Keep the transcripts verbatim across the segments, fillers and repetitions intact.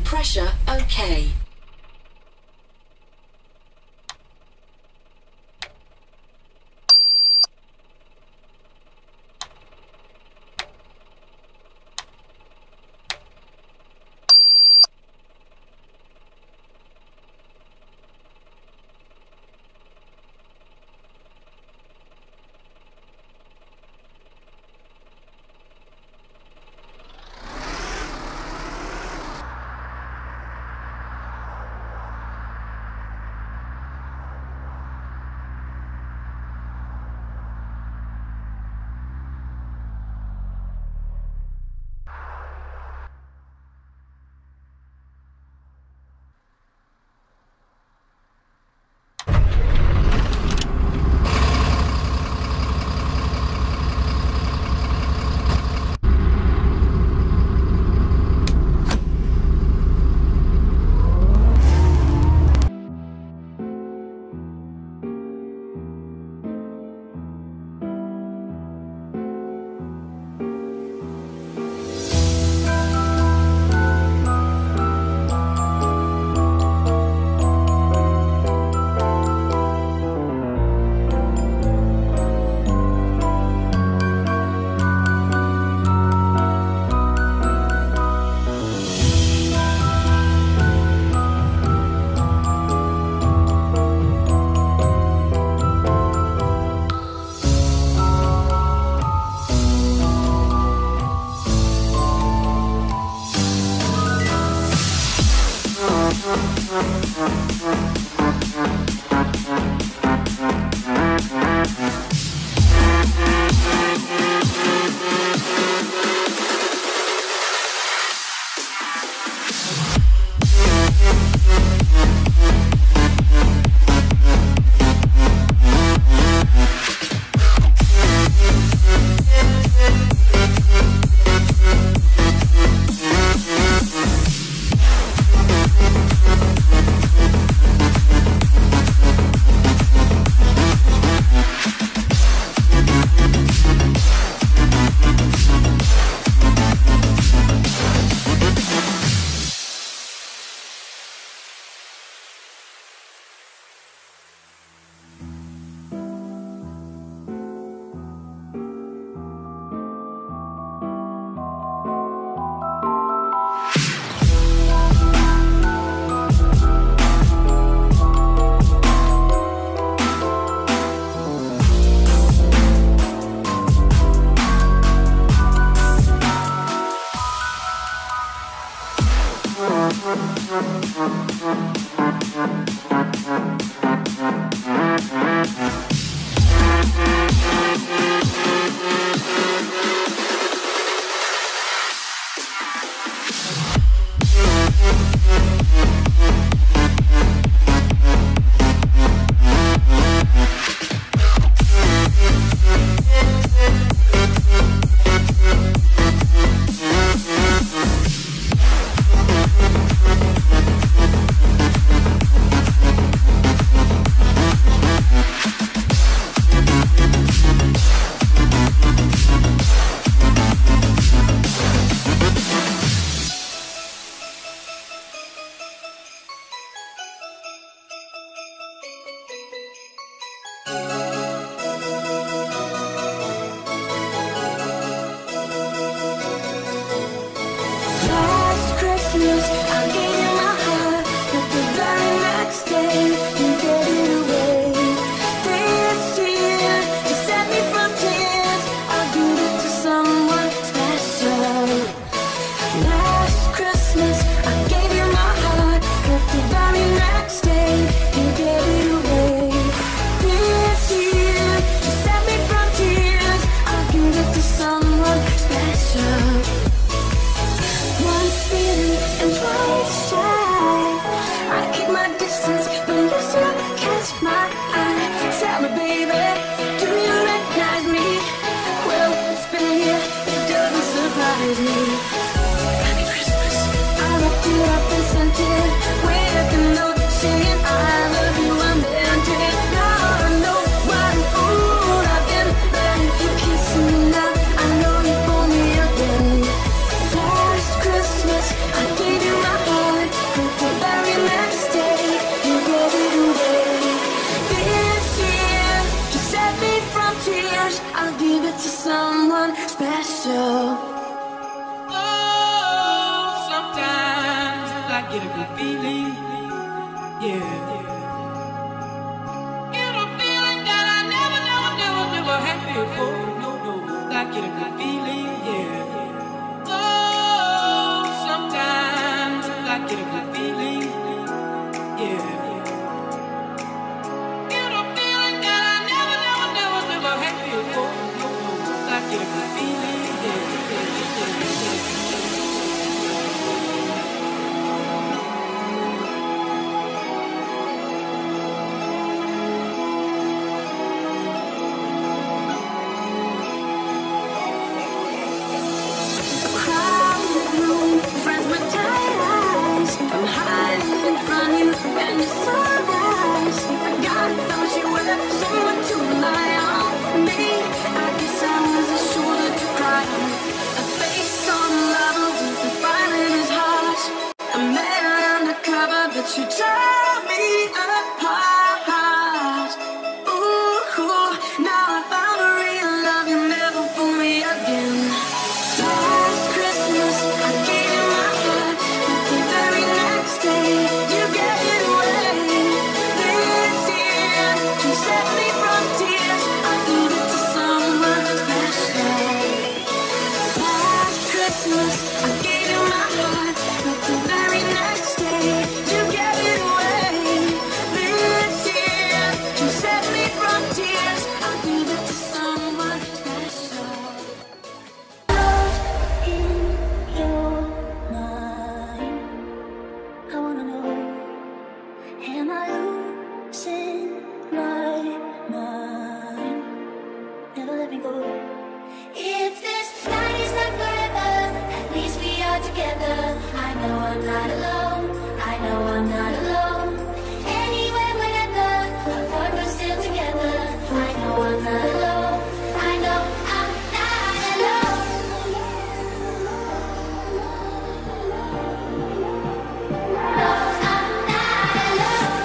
Pressure okay. Christmas, I gave you my heart. get a good feeling, yeah. Get a feeling that I never, never, never, never had before. No, no, I get a good feeling, yeah. Oh, sometimes I get a good feeling, yeah. Get a feeling that I never, never, never, never had before. No, no, I get a good feeling, yeah, yeah, yeah, yeah. You tear me apart. Ooh, now I found a real love. You never fool me again. Last Christmas I gave you my heart, but the very next day you gave it away. This year you set me from tears. I gave it to someone special. Last Christmas I gave you my heart, but the very next day you gave it away. This year you set me from tears. I gave it to someone special. Love in your mind, I wanna know, am I losing my mind? Never let me go. If this night is not forever, at least we are together. I know I'm not alone. I know I'm not alone. Anywhere, whenever, apart but still together. I know I'm not alone. I know I'm not alone. No, I'm not alone.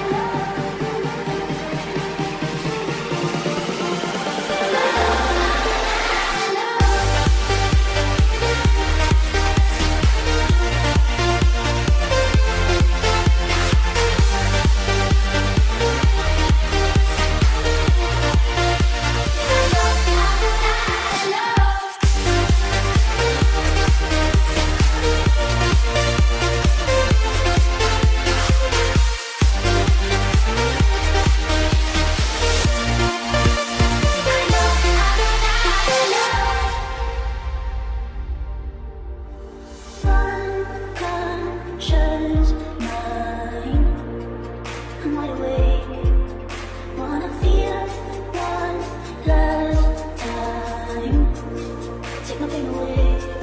Unconscious mind, I'm wide awake. Wanna feel one last time. Take my pain away.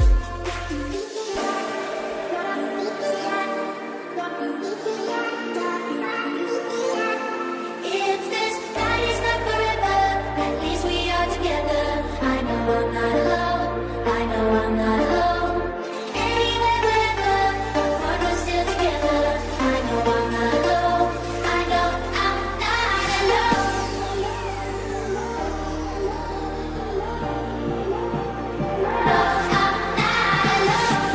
If this night is not forever, at least we are together. I know I'm not alone. I know I'm not alone. Anywhere, wherever, apart but still together. I know I'm not alone. I know I'm not alone. No, I'm not alone.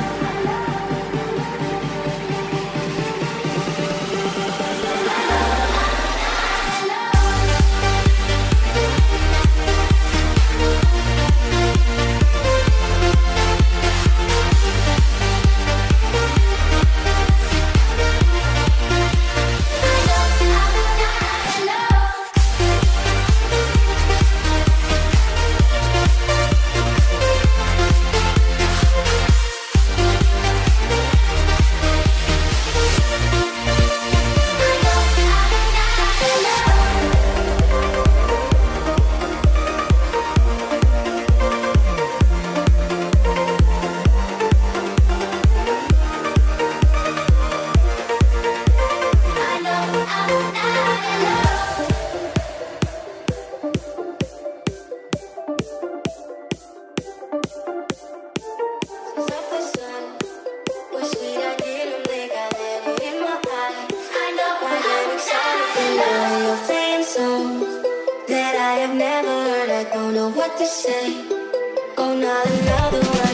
That I have never heard, I don't know what to say. Oh, not another one.